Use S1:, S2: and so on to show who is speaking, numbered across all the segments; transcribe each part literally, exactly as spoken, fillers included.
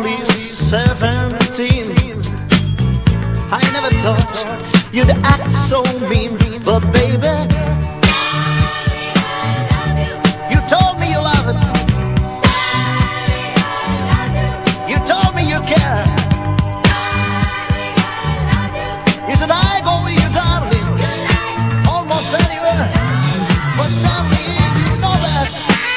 S1: only seventeen. I never thought you'd act so mean, but baby, you told me you love it. You told me you care. You said I go with you, darling, almost anywhere. But darling, you know that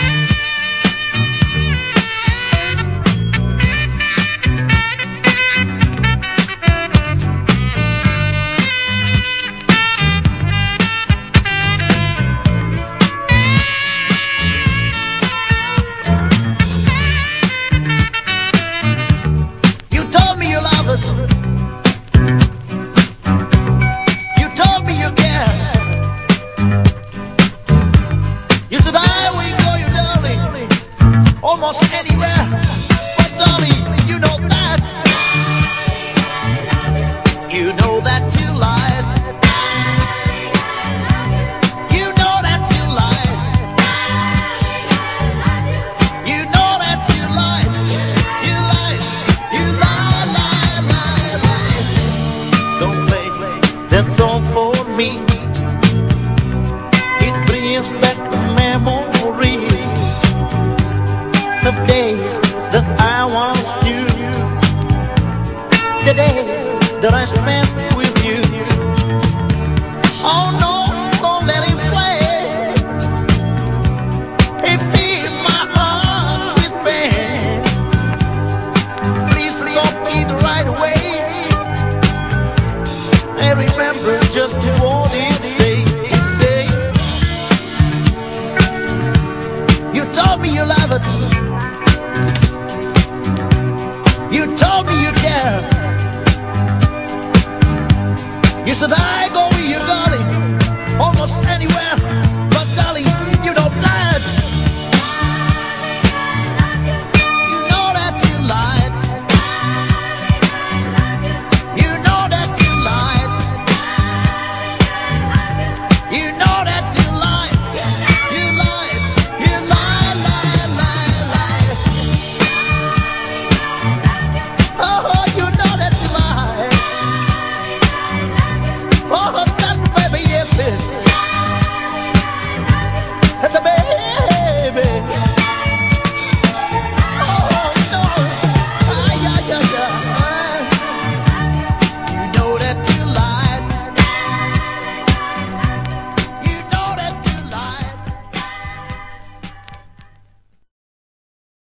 S1: almost anywhere. But darling, you know that. You know that you lied. You know that you lied. You know that you lied. You lied. You lied, lied, lied, lied. Don't play that song for me. It brings back memories of days that I once knew, the days that I spent with you. Oh no, don't let him play. He filled my heart with pain. Please stop it right away. I remember just what it said. It said, you told me you love it. You told me you care. You said I go with you, darling, almost anywhere.